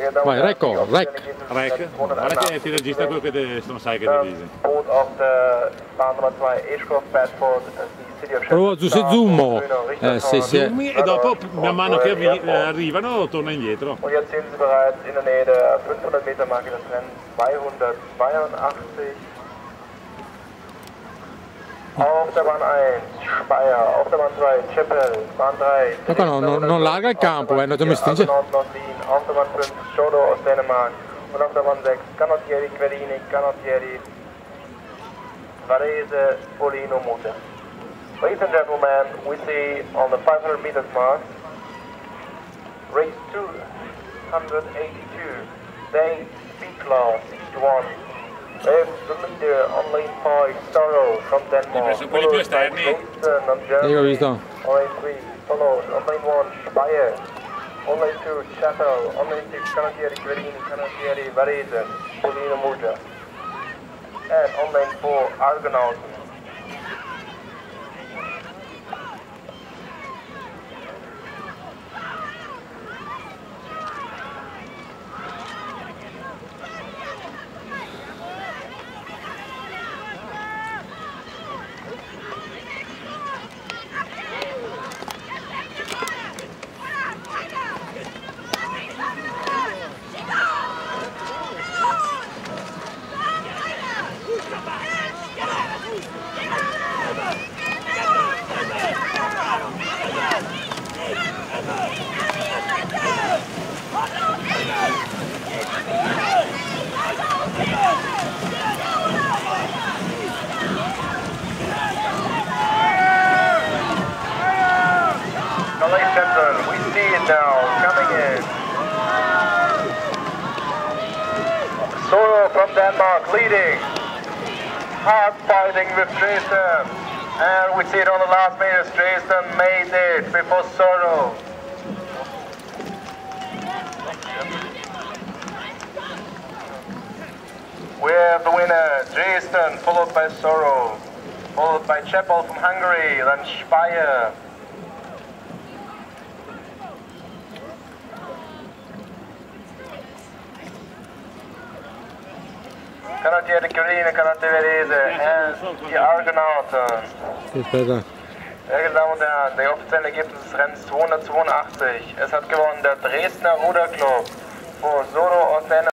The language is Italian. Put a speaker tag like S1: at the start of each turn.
S1: Vai, rec.
S2: Rec. Guarda che ti registra quello che non sai che ti dice.
S1: Prova su se zoom.
S2: Zoomi e dopo man mano che arrivano torna indietro.
S3: Und jetzt sehen Sie bereits in der Nähe der 500 Meter Marke das Rennen 282. Auf der Bahn 1, Speyer, auf der Bahn 2, Chapel, Bahn 3.
S1: Ma qua non larga il campo, non mi stringe.
S3: Nord-Wien, auf der Bahn 5, Schodo aus Dänemark. Und auf der Bahn 6, Canottieri, Querini, Canottieri, Varese, Pullino, Mute. Ladies and gentlemen, we see on the 500 meters mark, race 282, day B class, East 1. With the leader on lane 5, Sorrow from Denmark.
S2: Quelli più esterni.
S1: Io ho visto.
S3: On lane 3, followed on lane 1, Speyer. On lane 2, Chapel. On lane 6, Canottieri, Querini, Canottieri, Varese, Pullino, Mute. And on lane 4, Argonauten. Ladies and gentlemen, we see it now, coming in. Sorrow from Denmark leading. Hard fighting with Jason. And we see it on the last meters. Jason made it before Sorrow. We have the winner, Jason, followed by Sorrow. Followed by Chapel from Hungary, then Speyer. Canottieri, Querini, Canottieri, Varese and die Argonauten.
S1: Aspetta.
S3: Sehr geehrte Damen und Herren, der offizielle Ergebnis des Rennens 282. Es hat gewonnen der Dresdner Ruderclub vor Solo aus Dänemark.